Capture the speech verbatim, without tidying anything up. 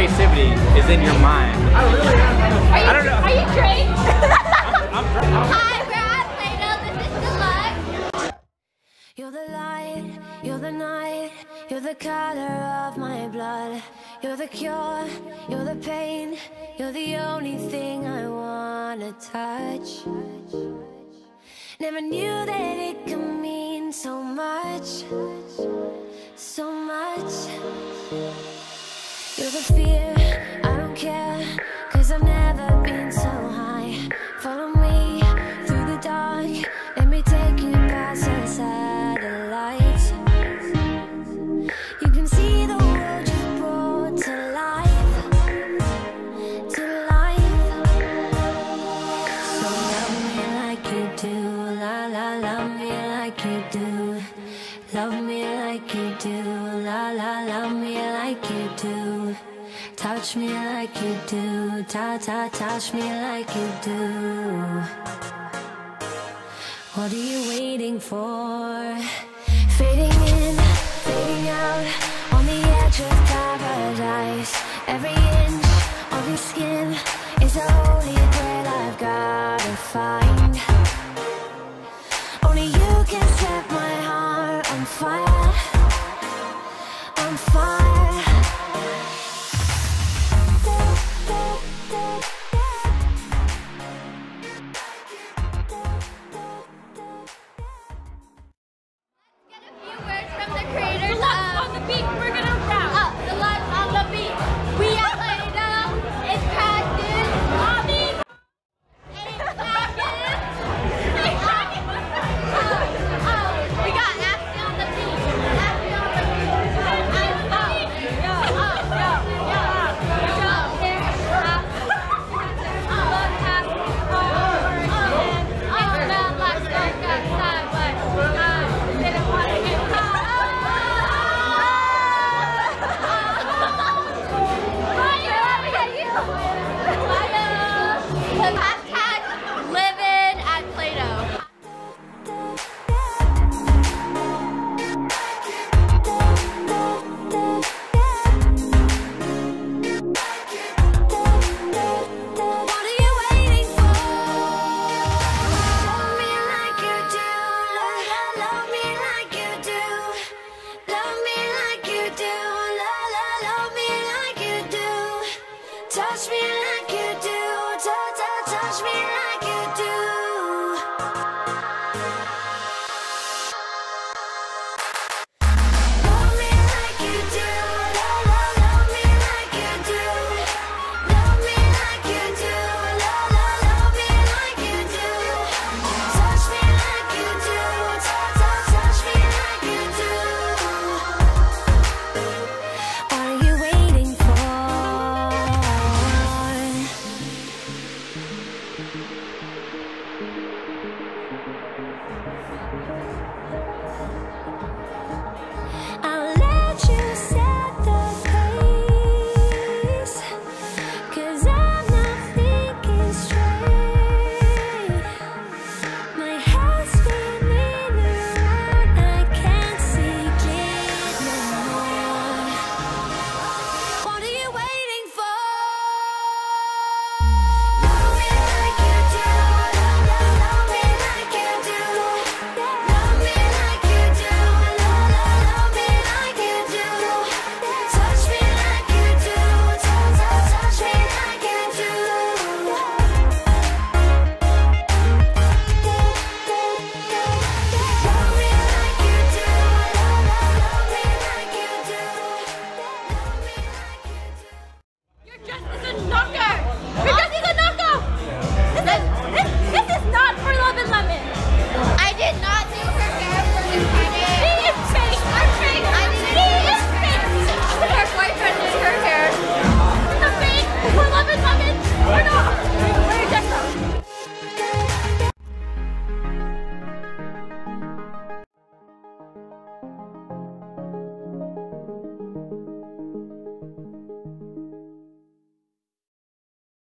creativity is in your mind. I really am. Are you, I don't know. Are you trained? I'm, I'm, Hi, we're at Playdough. This is DEUXLUXE. You're the light, you're the night, you're the color of my blood. You're the cure, you're the pain, you're the only thing I wanna touch. Never knew that it could mean so much, so much. You're the fear, I don't care, cause I've never been so high. Follow me through the dark, let me take you past the satellites. You can see the world you brought to life, to life. So love me like you do, la la, love me like you do. Love me like you do, la la, love me like you do. Touch me like you do, ta ta, touch me like you do. What are you waiting for? Fading in, fading out, on the edge of paradise. Every inch of your skin is a holy grail I've gotta find. Only you can set my heart on fire, on fire. Touch me like you do, touch, touch, touch me like you do. Love me like you do, love, love, love me like you do. Love me like you do, love, love, love me like you do. Touch me like you do, touch, touch, touch me like you do. What are you waiting for? I'll let you set the pace, cause I'm not thinking straight. My head's spinning around, I can't see clear no more. What are you waiting for? Love me like you do, love, love, love me like you do. Love me like you do, love, love, love me like you do. Touch me like you do, touch, touch, touch me like you do. Love me like you do, love, love, love me like you do. Love me like you do. Your dress is a knocker! Your dress is a knockoff! This is, this, this is not for Love and Lemon! I did not do her hair for this Friday.